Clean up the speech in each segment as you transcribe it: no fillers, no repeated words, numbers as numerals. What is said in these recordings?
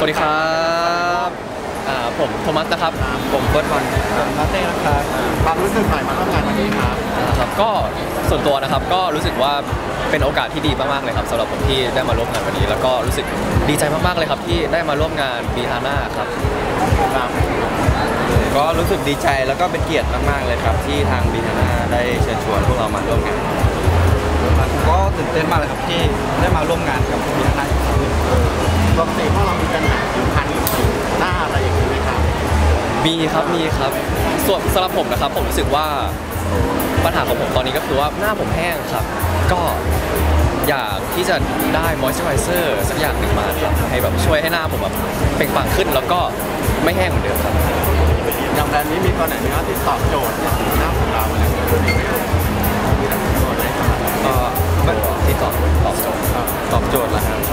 วัสดีครับผมโทมัสนะครับผมเบิร์ตบอลมาเต้นะครับความรู้สึกหน่อยมาร่วมงานวันนี้ครับก็ส่วนตัวนะครับก็รู้สึกว่าเป็นโอกาสที่ดีมากๆเลยครับสำหรับผมที่ได้มาร่วมงานวันนี้แล้วก็รู้สึกดีใจมากๆเลยครับที่ได้มาร่วมงานบีฮาน่าครับก็รู้สึกดีใจแล้วก็เป็นเกียรติมากๆเลยครับที่ทางบีฮาน่าได้เชิญชวนพวกเรามาร่วมงานก็ตื่นเต้นมากเลยครับที่ได้มาร่วมงานกับบีฮาน่าอีกครั้งหนึ่งปกติพวกเรามีปัญหาผิวพรรณหรือผิวหน้าอะไรอย่างนี้ไหมครับมีครับส่วนสำหรับผมนะครับผมรู้สึกว่าปัญหาของผมตอนนี้ก็คือว่าหน้าผมแห้งครับก็อยากที่จะได้มอยส์เจอไรเซอร์สักอย่างหนึ่งมาครับให้แบบช่วยให้หน้าผมแบบเปล่งปลั่งขึ้นแล้วก็ไม่แห้งเหมือนเดิมครับอย่างแบรนด์นี้มีตัวไหนไหมครับที่ตอบโจทย์หน้าของเราอะไรอย่างเงี้ยที่ตอบโจทย์แล้วครับ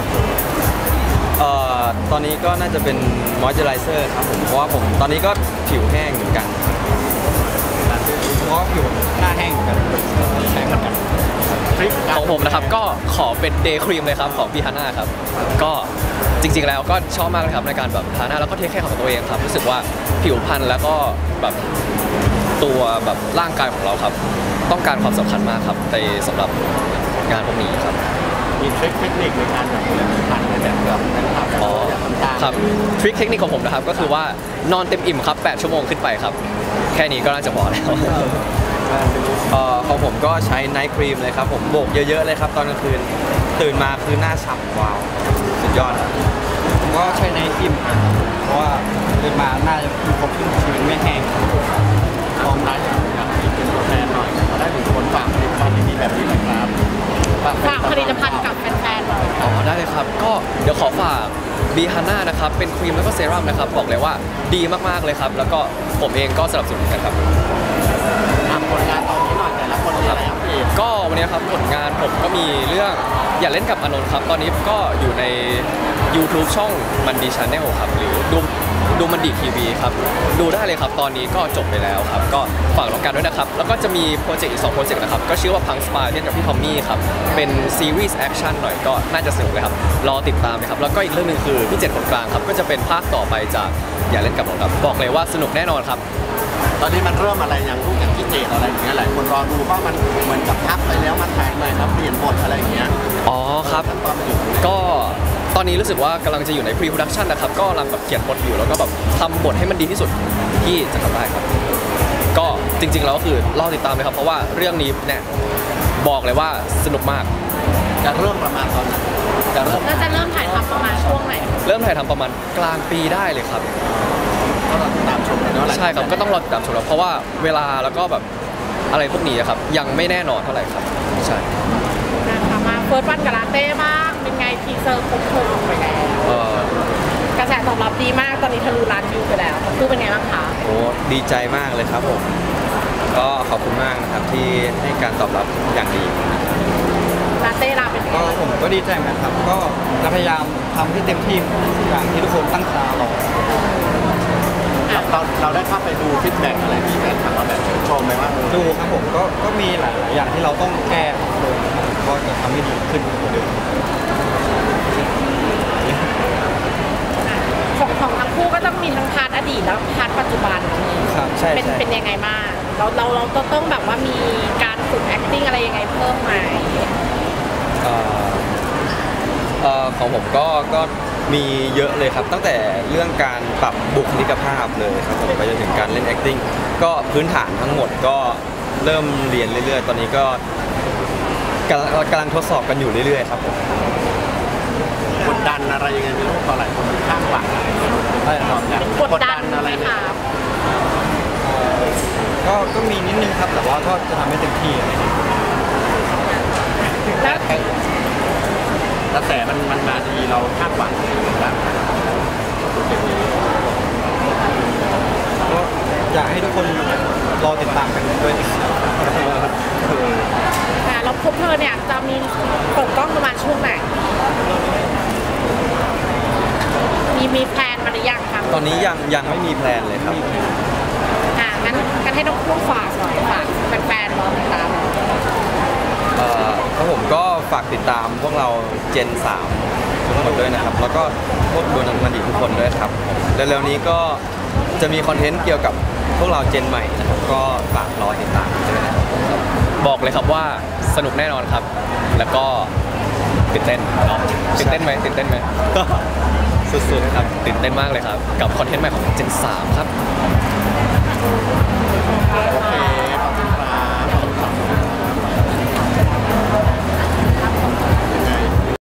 ตอนนี้ก็น่าจะเป็นมอยส์เจอไรเซอร์ครับผมเพราะว่าผมตอนนี้ก็ผิวแห้งเหมือนกันเพราะผิวหน้าแห้งเหมือนกันแห้งเหมือนกันของผมนะครับก็ขอเป็นเดย์ครีมเลยครับของบีฮาน่าครับก็จริงๆแล้วก็ชอบมากเลยครับในการแบบทาหน้าแล้วก็เทคแคร์ของตัวเองครับรู้สึกว่าผิวพรรณแล้วก็แบบตัวแบบร่างกายของเราครับต้องการความสำคัญมากครับในสำหรับงานพวกนี้ครับมีทริคเทคนิคในการแบบผิวพรรณในแบบนะครับครับทริคเทคนิคของผมนะครับก็คือว่านอนเต็มอิ่มครับ8 ชั่วโมงขึ้นไปครับแค่นี้ก็น่าจะพอแล้วของผมก็ใช้ไนท์ครีมเลยครับผมโบกเยอะๆเลยครับตอนกลางคืนตื่นมาคือหน้าฉ่ำว้าวสุดยอดผมก็ใช้ไนท์ครีมเพราะว่าตื่นมาหน้าจะมีความชุ่มชื้นไม่แห้งลองได้อยากเป็นตัวแทนหน่อยมาได้ถึงคนฝากผลิตภัณฑ์ดีๆแบบนี้หน่อยครับฝากผลิตภัณฑ์กับแฟนๆหน่อยได้เลยครับก็เดี๋ยวขอฝากบีฮาน่านะครับเป็นครีมแล้วก็เซรั่มนะครับบอกเลยว่าดีมากๆเลยครับแล้วก็ผมเองก็สนับสนุนกันครับผลงานตอนนี้หน่อยแต่ละคนมีอะไรอัปเดตก็วันนี้ครับผลงานผมก็มีเรื่องอย่าเล่นกับอานนท์ครับตอนนี้ก็อยู่ใน YouTube ช่องมันดีชาแนลครับหรือดูมันดีทีวีครับดูได้เลยครับตอนนี้ก็จบไปแล้วครับก็ฝากน้องกันด้วยนะครับแล้วก็จะมีโปรเจกต์อีก2 โปรเจกต์นะครับก็ชื่อว่าพังสปาเล่นกับพี่ทอมมี่ครับเป็นซีรีส์แอคชั่นหน่อยก็น่าจะสนุกเลยครับรอติดตามเลยครับแล้วก็อีกเรื่องนึงคือพี่7 คนกลางครับก็จะเป็นภาคต่อไปจากอย่าเล่นกับอานนท์ครับบอกเลยว่าสนุกแน่นอนครับตอนนี้มันเริ่มอะไรอย่างลูกอย่างที่เจดอะไรอย่างเงี้ยหลายคนรอดูว่ามันเหมือนกับพักไปแล้วมันถ่ายใหม่ครับเปลี่ยนบทอะไรอย่างเงี้ยครับก็ตอนนี้รู้สึกว่ากำลังจะอยู่ใน pre-production นะครับก็กำลังแบบเขียนบทอยู่แล้วก็แบบทำบทให้มันดีที่สุดที่จะทำได้ครับก็จริงๆแล้วก็คือรอติดตามเลยครับเพราะว่าเรื่องนี้เนี่ยบอกเลยว่าสนุกมากจะเริ่มประมาณตอนไหนจะเริ่มถ่ายทำประมาณช่วงไหนเริ่มถ่ายทำประมาณกลางปีได้เลยครับก็รอติดตามชมเลยเนาะใช่ครับก็ต้องรอติดตามชมแล้วเพราะว่าเวลาแล้วก็แบบอะไรพวกนี้ครับยังไม่แน่นอนเท่าไหร่ครับใช่มาเฟิร์สวันกับลาเต้บ้างเป็นไงทีเซอร์ครบถ้วนไปแล้วกระแสตอบรับดีมากตอนนี้ทะลุล้านวิวไปแล้วคือเป็นไงบ้างคะโอ้ดีใจมากเลยครับผมก็ขอบคุณมากนะครับที่ให้การตอบรับอย่างดีลาเต้เป็นก็ผมก็ดีใจเหมือนกันครับก็พยายามทำให้เต็มที่อย่างที่ทุกคนตั้งตารอเราได้เข้าไปดูฟีดแบ็กอะไรที่แฟนคลับเราแบบชมไหมว่าดูครับผมก็มีหลายอย่างที่เราต้องแก้เลยก็จะทำให้ดีขึ้นกว่าเดิมของทั้งคู่ก็ต้องมีทั้งพาร์ทอดีตแล้วพาร์ทปัจจุบันครับใช่เป็นยังไงบ้างเราต้องแบบว่ามีการฝึก acting อะไรยังไงเพิ่มไหมของผมก็มีเยอะเลยครับตั้งแต่เรื่องการปรับบุคลิกภาพเลยครับผมไปจนถึงการเล่น acting ก็พื้นฐานทั้งหมดก็เริ่มเรียนเรื่อยๆตอนนี้ก็กำลังทดสอบกันอยู่เรื่อยๆครับผมกดดันอะไรยังไงไม่รู้ตอนหลายคนข้างหลังอะไรกดดันอะไรครับก็มีนิดนึงครับแต่ว่าก็จะทำให้เต็มที่แล้วกระแสมันมาดีเราคาดหวังนะครับก็อยากให้ทุกคนรอติดตามกันด้วยแล้วพบเธอเนี่ยจะมีเปิดกล้องประมาณช่วงไหนมีแพลนมาหรือยังครับตอนนี้ยังไม่มีแพลนเลยครับงั้นให้น้องคู่ฝากหน่อยฝากแฟนๆรอติดตามครับผมก็ฝากติดตามพวกเราเจน3ทุกคนด้วยนะครับแล้วก็พวกดูมันดีทุกคนด้วยครับเร็วๆนี้ก็จะมีคอนเทนต์เกี่ยวกับพวกเราเจนใหม่นะครับก็ฝากรอติดตามด้วยนะครับบอกเลยครับว่าสนุกแน่นอนครับ แล้วก็ตื่นเต้นเนาะตื่นเต้นไหมตื่นเต้นไหม สุดๆครับตื่นเต้นมากเลยครับกับคอนเทนต์ใหม่ของ Gen 3ครับ